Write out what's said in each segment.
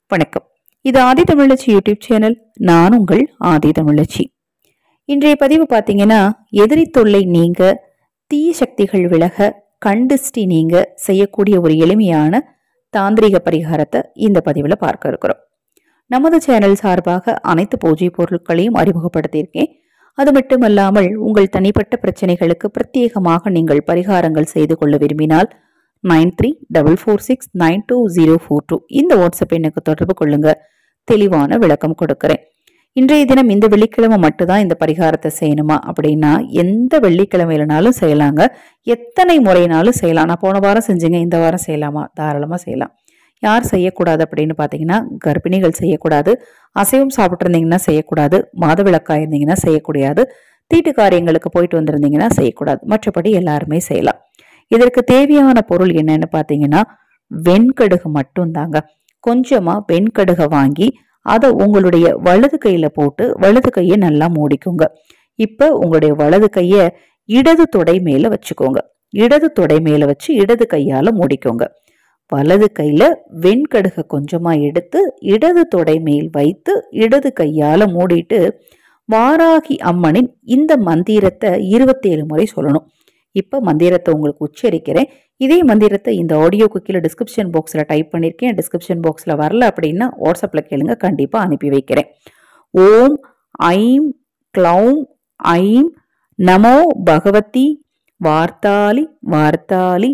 வணக்கம். இது ஆதி தமிழச்சி YouTube channel. நான் உங்கள் ஆதி தமிழச்சி. இன்றைய பதிவு பார்த்தீங்கன்னா, எதிரி தொல்லை நீங்க, தீய சக்திகள் விலக, கண்டிஷ்டி நீங்க செய்யக்கூடிய ஒரு எளிமையான தாந்திரிக பரிகாரத்தை இந்த பதிவில் பார்க்க இருக்கிறோம். நமது சேனல் சார்பாக அனைத்து பூஜை பொருட்களையும் அறிமுகப்படுத்தியிருக்கேன். அது மட்டுமல்லாமல் உங்கள் தனிப்பட்ட பிரச்சனைகளுக்கு பிரத்யேகமாக நீங்கள் பரிகாரங்கள் செய்து கொள்ள விரும்பினால் 9344692042 இந்த வாட்ஸ்அப் எண்ணுக்கு தொடர்பு கொள்ளுங்க. தெளிவான விளக்கம் கொடுக்கிறேன். இன்றைய தினம் இந்த வெள்ளிக்கிழமை மட்டும்தான் இந்த பரிகாரத்தை செய்யணுமா அப்படின்னா, எந்த வெள்ளிக்கிழமையிலனாலும் செய்யலாங்க. எத்தனை முறைனாலும் செய்யலாம். நான் போன வாரம் செஞ்சேங்க, இந்த வாரம் செய்யலாமா? தாராளமா செய்யலாம். யார் செய்யக்கூடாது அப்படின்னு பார்த்தீங்கன்னா, கர்ப்பிணிகள் செய்யக்கூடாது, அசைவம் சாப்பிட்டு இருந்தீங்கன்னா செய்யக்கூடாது, மாதவிலக்கா இருந்தீங்கன்னா செய்யக்கூடாது, தீட்டு காரியங்களுக்கு போயிட்டு வந்திருந்தீங்கன்னா செய்யக்கூடாது. மற்றபடி எல்லாருமே செய்யலாம். இதற்கு தேவையான பொருள் என்னன்னு பார்த்தீங்கன்னா, வெண்கடுகு மட்டும் தாங்க. கொஞ்சமா வெண்கடுகை வாங்கி அதை உங்களுடைய வலது கையில போட்டு வலது கையை நல்லா மூடிக்கோங்க. இப்ப உங்களுடைய வலது கைய இடது தொடை மேல வச்சுக்கோங்க. இடது தொடை மேல வச்சு இடது கையால மூடிக்கோங்க. வலது கையில வெண்கடுகை கொஞ்சமா எடுத்து இடது தொடை மேல் வைத்து இடது கையால மூடிட்டு வாராகி அம்மனின் இந்த மந்திரத்தை 27 முறை சொல்லணும். இப்ப மந்திரத்தை உங்களுக்கு உச்சரிக்கிறேன். இதே மந்திரத்தை இந்த ஆடியோக்கு கீழே டிஸ்கிரிப்ஷன் பாக்ஸ்ல டைப் பண்ணிருக்கேன். டிஸ்கிரிப்ஷன் பாக்ஸ்ல வரல அப்படின்னா வாட்ஸ்அப்ல கேளுங்க, கண்டிப்பா அனுப்பி வைக்கிறேன். ஓம் ஐம் க்ளௌம் ஐம் நமோ பகவதி வார்த்தாலி வார்த்தாலி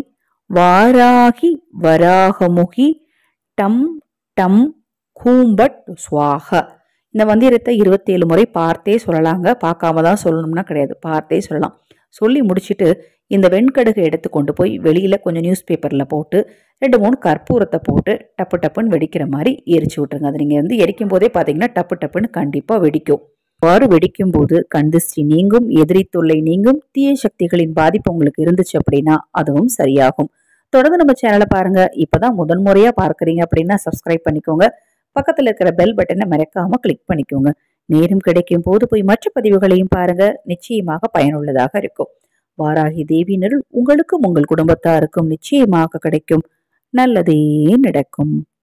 வாராகி வராகமுகி டம் டம் கூம்பட் ஸ்வாக. இந்த மந்திரத்தை 27 முறை பார்த்தே சொல்லலாங்க. பார்க்காம தான் சொல்லணும்னா கிடையாது, பார்த்தே சொல்லலாம். சொல்லி முடிச்சுட்டு இந்த வெண்கடுகை எடுத்து கொண்டு போய் வெளியில கொஞ்சம் நியூஸ் பேப்பர்ல போட்டு 2-3 கற்பூரத்தை போட்டு டப்பு டப்புன்னு வெடிக்கிற மாதிரி எரிச்சு விட்டுருங்க. அது நீங்க எரிக்கும் போதே பாத்தீங்கன்னா டப்பு டப்புன்னு கண்டிப்பா வெடிக்கும். அவ்வாறு வெடிக்கும் போது கண்டிஷ்டி நீங்கும், எதிரி தொல்லை நீங்கும், தீய சக்திகளின் பாதிப்பு உங்களுக்கு இருந்துச்சு அப்படின்னா அதுவும் சரியாகும். தொடர்ந்து நம்ம சேனலை பாருங்க. இப்பதான் முதன்முறையா பார்க்கறீங்க அப்படின்னா சப்ஸ்கிரைப் பண்ணிக்கோங்க. பக்கத்துல இருக்கிற பெல் பட்டனை மறக்காம கிளிக் பண்ணிக்கோங்க. நேரம் கிடைக்கும் போது போய் மற்ற பதிவுகளையும் பாருங்க. நிச்சயமாக பயனுள்ளதாக இருக்கும். வாராகி தேவியினருள் உங்களுக்கும் உங்கள் குடும்பத்தாருக்கும் நிச்சயமாக கிடைக்கும். நல்லதே நடக்கும்.